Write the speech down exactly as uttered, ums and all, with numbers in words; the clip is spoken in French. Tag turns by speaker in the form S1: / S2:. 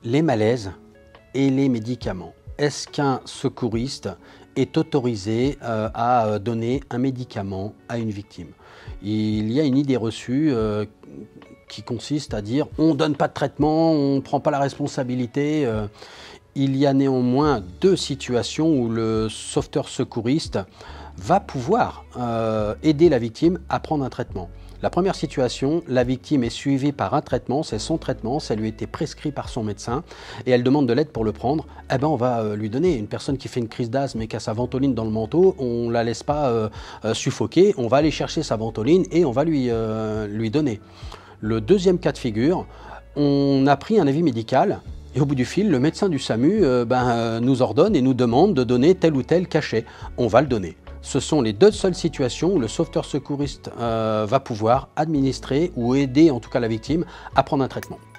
S1: les malaises et les médicaments. Est-ce qu'un secouriste est autorisé euh, à donner un médicament à une victime? Il y a une idée reçue euh, qui consiste à dire on ne donne pas de traitement, on ne prend pas la responsabilité. Euh, il y a néanmoins deux situations où le sauveteur secouriste va pouvoir euh, aider la victime à prendre un traitement. La première situation, la victime est suivie par un traitement, c'est son traitement, ça lui a été prescrit par son médecin et elle demande de l'aide pour le prendre. Eh ben on va euh, lui donner. Une personne qui fait une crise d'asthme et qui a sa ventoline dans le manteau, on ne la laisse pas euh, euh, suffoquer, on va aller chercher sa ventoline et on va lui, euh, lui donner. Le deuxième cas de figure, on a pris un avis médical et au bout du fil, le médecin du SAMU euh, ben, euh, nous ordonne et nous demande de donner tel ou tel cachet. On va le donner. Ce sont les deux seules situations où le sauveteur secouriste euh, va pouvoir administrer ou aider en tout cas la victime à prendre un traitement.